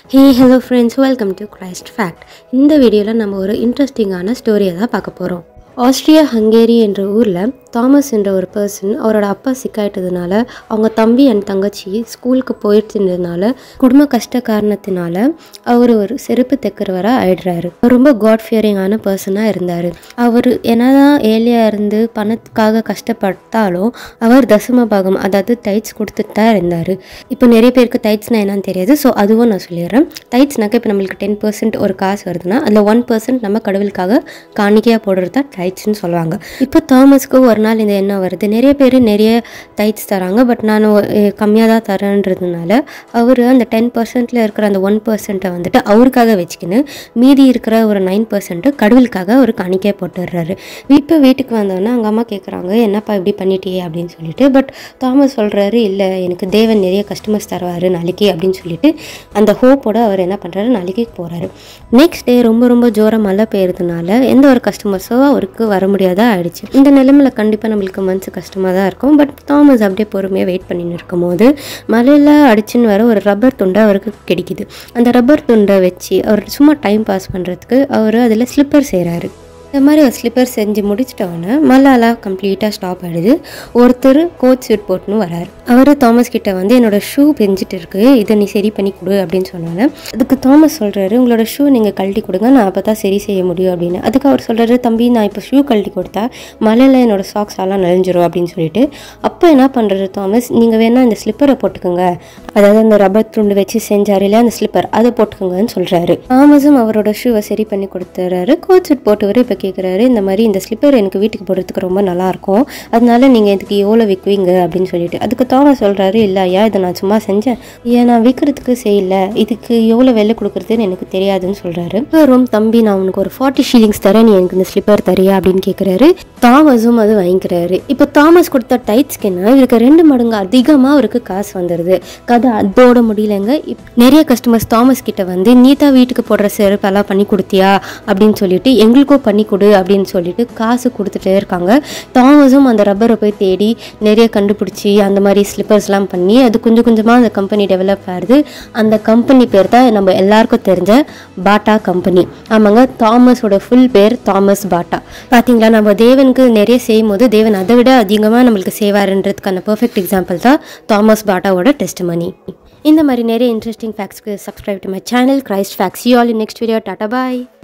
Hey, hello friends, welcome to Christ Fact. இந்த வீடியோவில் நம்ம ஒரு இன்ட்ரெஸ்டிங்கான ஸ்டோரியை தான் பார்க்க போகிறோம். ஆஸ்ட்ரியா ஹங்கேரி என்ற ஊரில் தாமஸ் என்ற ஒரு பர்சன் அவரோட அப்பா சிக்காயிட்டதுனால அவங்க தம்பி அண்ட் தங்கச்சி ஸ்கூலுக்கு போயிட்டுருந்ததுனால குடும்ப கஷ்ட காரணத்தினால அவர் ஒரு செருப்பு தைக்கிறவராக ஆயிடுறாரு. அவர் ரொம்ப காட் ஃபியரிங்கான பர்சனாக இருந்தார். அவர் என்னதான் ஏழையாக இருந்து பணத்துக்காக கஷ்டப்பட்டாலும் அவர் தசம பாகம் அதாவது டைட்ஸ் கொடுத்துட்டு தான் இருந்தார். இப்போ நிறைய பேருக்கு டைட்ஸ்னால் என்னன்னு தெரியாது. ஸோ அதுவும் நான் சொல்லிடுறேன். டைட்ஸ்னாக்க இப்போ நம்மளுக்கு 10% ஒரு காசு வருதுன்னா அதில் 1% நம்ம கடவுளுக்காக காணிக்கையாக போடுறது தான் டைட்ஸ்ன்னு சொல்லுவாங்க. இப்போ தாமஸ்க்கு ஒரு நாள் இந்த எண்ணம் வருது, நிறைய பேர் நிறைய டைட்ஸ் தராங்க, பட் நான் கம்மியாக தான் தரேன்றதுனால அவர் அந்த 10% இருக்கிற அந்த 1% வந்துட்டு அவருக்காக வச்சுக்கின்னு மீதி இருக்கிற ஒரு 9% கடவுளுக்காக ஒரு காணிக்கையாக போட்டுடுறாரு. இப்போ வீட்டுக்கு வந்தோன்னா அவங்க அம்மா கேட்குறாங்க, என்னப்பா இப்படி பண்ணிட்டியே அப்படின்னு சொல்லிட்டு. பட் தாமஸ் சொல்கிறாரு, இல்லை எனக்கு தேவன் நிறைய கஸ்டமர்ஸ் தருவார் நாளைக்கு அப்படின்னு சொல்லிட்டு அந்த ஹோப்போட அவர் என்ன பண்ணுறாரு, நாளைக்கு போகிறாரு. நெக்ஸ்ட் டே ரொம்ப ஜோராக மழை பெய்யறதுனால எந்த ஒரு கஸ்டமர்ஸோ அவருக்கு வர முடியாதா ஆயிடுச்சு. இந்த நிலைமையில கண்டிப்பாக நம்மளுக்கு மனசு கஷ்டமாக தான் இருக்கும். பட் தாமஸ் அப்படியே பொறுமையாக வெயிட் பண்ணின்னு இருக்கும் போது மழையில் அடிச்சுன்னு வர ஒரு ரப்பர் துண்டை அவருக்கு கிடைக்குது. அந்த ரப்பர் துண்டை வச்சு அவர் சும்மா டைம் பாஸ் பண்ணுறதுக்கு அவர் அதில் ஸ்லிப்பர் செய்கிறாரு. இந்த மாதிரி ஒரு ஸ்லிப்பர் செஞ்சு முடிச்சிட்டோன்னே மழைலாம் கம்ப்ளீட்டாக ஸ்டாப் ஆகிடுது. ஒருத்தர் கோட் சூட் போட்டுன்னு வராரு. அவர் தாமஸ் கிட்ட வந்து என்னோட ஷூ பெஞ்சிட்டு இருக்கு, இதை நீ சரி பண்ணி கொடு அப்படின்னு சொன்னாங்க. அதுக்கு தாமஸ் சொல்கிறாரு, உங்களோட ஷூ நீங்கள் கழட்டி கொடுங்க, நான் அப்போ தான் சரி செய்ய முடியும் அப்படின்னு. அதுக்கு அவர் சொல்கிறாரு, தம்பி நான் இப்போ ஷூ கழட்டி கொடுத்தா மழையில் என்னோடய சாக்ஸ் எல்லாம் நனைஞ்சிரும் அப்படின்னு சொல்லிட்டு. அப்போ என்ன பண்ணுறது தாமஸ், நீங்கள் வேணால் இந்த ஸ்லிப்பரை போட்டுக்கோங்க, அதாவது அந்த ரப்பர் துண்டு வச்சு செஞ்சார் இல்லையா அந்த ஸ்லிப்பர், அதை போட்டுக்கோங்கன்னு சொல்கிறாரு. தாமஸும் அவரோட ஷூவை சரி பண்ணி கொடுத்துறாரு. கோட் சூட் போட்டவர் இப்போ கேட்குறாரு, இந்த மாதிரி இந்த ஸ்லிப்பர் எனக்கு வீட்டுக்கு போடுறதுக்கு ரொம்ப நல்லாயிருக்கும், அதனால நீங்கள் இதுக்கு எவ்வளோ விற்குவீங்க அப்படின்னு சொல்லிட்டு. அதுக்கு தாமஸ் சொல்கிறாரு, இல்லையா இதை நான் சும்மா செஞ்சேன், ஏன் நான் விற்கிறதுக்கு செய்யலை, இதுக்கு எவ்வளோ வெலை கொடுக்குறதுன்னு எனக்கு தெரியாதுன்னு சொல்கிறாரு. ரொம்ப தம்பி நான் உனக்கு ஒரு 40 ஷில்லிங்ஸ் தரேன், நீ எனக்கு இந்த ஸ்லிப்பர் தரியா அப்படின்னு கேட்குறாரு. தாமஸும் அது வாங்கிக்கிறாரு. இப்போ தாமஸ் கொடுத்த டைட்ஸ்க்குன்னா இதுக்கு 2 மடங்கு அதிகமாக அவருக்கு காசு வந்துடுது. கதை அதோட முடியலைங்க. நிறைய கஸ்டமர்ஸ் தாமஸ் கிட்ட வந்து நீ தான் வீட்டுக்கு போடுற செருப்பெல்லாம் பண்ணி கொடுத்தியா அப்படின்னு சொல்லிட்டு எங்களுக்கும் பண்ணி கொடு அப்படின்னு சொல்லிட்டு காசு கொடுத்துட்டே இருக்காங்க. தாமஸும் அந்த ரப்பரை போய் தேடி நிறைய கண்டுபிடிச்சி அந்த மாதிரி ஸ்லிப்பர்ஸ்லாம் பண்ணி அது கொஞ்சம் கொஞ்சமாக அந்த கம்பெனி டெவலப் ஆகுது. அந்த கம்பெனி பேர் தான் நம்ம எல்லாருக்கும் தெரிஞ்ச பாட்டா கம்பெனி. ஆமாங்க, தாமஸோட ஃபுல் பேர் தாமஸ் பாட்டா. பார்த்தீங்களா, நம்ம தேவனுக்கு நிறைய செய்யும் போது தேவன் அதை விட அதிகமாக நம்மளுக்கு செய்வாருன்றதுக்கான பர்ஃபெக்ட் எக்ஸாம்பிள் தான் தாமஸ் பாட்டாவோட டெஸ்டிமனி. இந்த மாதிரி நிறைய இன்ட்ரெஸ்டிங் ஃபேக்ட்ஸ்க்கு subscribe to my channel Christ Facts. See you all in next video. Tata bye.